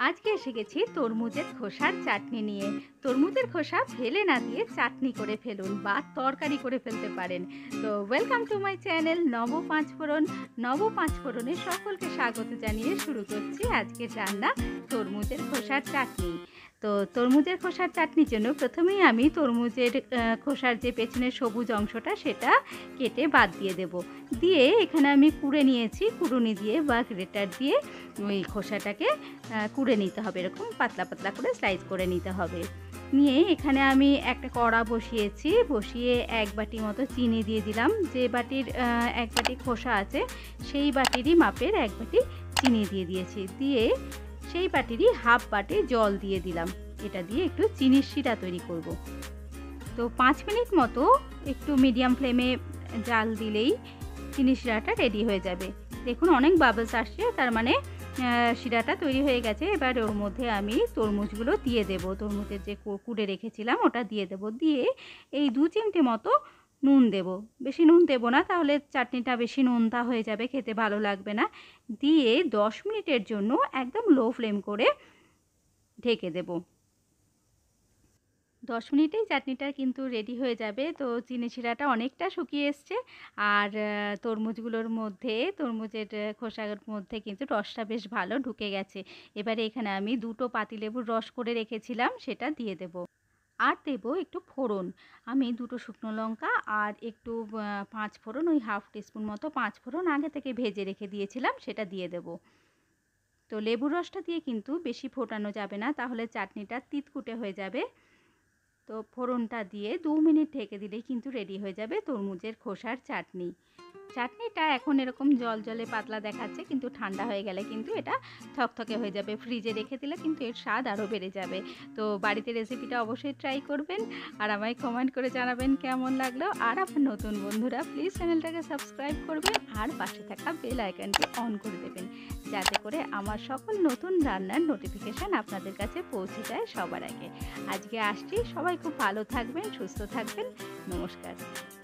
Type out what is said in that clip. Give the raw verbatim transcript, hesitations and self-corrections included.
আজকে এসে গেছি তরমুজের খোসার চাটনি নিয়ে। তরমুজের খোসা ফেলে না দিয়ে চাটনি করে ফেলুন বা তরকারি করে ফেলতে পারেন। তো ওয়েলকাম টু মাই চ্যানেল নব পাঁচফোড়ন। নব পাঁচফোড়নে সকলকে স্বাগত জানিয়ে শুরু করছি আজকের রান্না তরমুজের খোসার চাটনি। তো তরমুজের খোসার চাটনির জন্য প্রথমেই আমি তরমুজের খোসার যে পেছনের সবুজ অংশটা সেটা কেটে বাদ দিয়ে দেব। দিয়ে এখানে আমি কুড়ে নিয়েছি, কুড়ুনি দিয়ে বা গ্রেটার দিয়ে ওই খোসাটাকে কুড়ে নিতে হবে, এরকম পাতলা পাতলা করে স্লাইস করে নিতে হবে। নিয়ে এখানে আমি একটা কড়া বসিয়েছি, বসিয়ে এক বাটি মতো চিনি দিয়ে দিলাম। যে বাটির এক বাটি খোসা আছে সেই বাটিরই মাপের এক বাটি চিনি দিয়ে দিয়েছি। দিয়ে সেই বাটিরই হাফ বাটি জল দিয়ে দিলাম। এটা দিয়ে একটু চিনির শিরা তৈরি করব। তো পাঁচ মিনিট মতো একটু মিডিয়াম ফ্লেমে জাল দিলেই চিনি শিরাটা রেডি হয়ে যাবে। দেখুন অনেক বাবলস আসছে, তার মানে শিরাটা তৈরি হয়ে গেছে। এবার ওর মধ্যে আমি তরমুজগুলো দিয়ে দেব, তরমুজের যে কুড়ে রেখেছিলাম ওটা দিয়ে দেব। দিয়ে এই দু চিমটে মতো নুন দেব, বেশি নুন দেব না, তাহলে চাটনিটা বেশি নোনতা হয়ে যাবে, খেতে ভালো লাগবে না। দিয়ে দশ মিনিটের জন্য একদম লো ফ্লেম করে ঢেকে দেব। দশ মিনিটেই চাটনিটা কিন্তু রেডি হয়ে যাবে। তো চিনি শিরাটা অনেকটা শুকিয়ে এসছে, আর তরমুজগুলোর মধ্যে তরমুজের খোসার মধ্যে কিন্তু রসটা বেশ ভালো ঢুকে গেছে। এবারে এখানে আমি দুটো পাতিলেবুর রস করে রেখেছিলাম সেটা দিয়ে দেব। আর দেব একটু ফোড়ন, আমি দুটো শুকনো লঙ্কা আর একটু পাঁচ ফোড়ন, ওই হাফ টিস্পুন মতো পাঁচ ফোড়ন আগে থেকে ভেজে রেখে দিয়েছিলাম সেটা দিয়ে দেব। তো লেবুর রসটা দিয়ে কিন্তু বেশি ফোটানো যাবে না, তাহলে চাটনিটা তিতকুটে হয়ে যাবে। তো ফোড়নটা দিয়ে দু মিনিট ঢেকে দিলেই কিন্তু রেডি হয়ে যাবে তরমুজের খোসার চাটনি। চাটনিটা এখন এরকম জল জলে পাতলা দেখাচ্ছে, কিন্তু ঠান্ডা হয়ে গেলে কিন্তু এটা থকথকে হয়ে যাবে। ফ্রিজে রেখে দিলে কিন্তু এর স্বাদ আরও বেড়ে যাবে। তো বাড়িতে রেসিপিটা অবশ্যই ট্রাই করবেন আর আমায় কমেন্ট করে জানাবেন কেমন লাগলো। আর আপনার নতুন বন্ধুরা প্লিজ চ্যানেলটাকে সাবস্ক্রাইব করবেন আর পাশে থাকা বেল আইকনটি অন করে দেবেন, যাতে করে আমার সকল নতুন রান্নার নোটিফিকেশান আপনাদের কাছে পৌঁছে যায় সবার আগে। আজকে আসছি, সবাই খুব ভালো থাকবেন, সুস্থ থাকবেন। নমস্কার।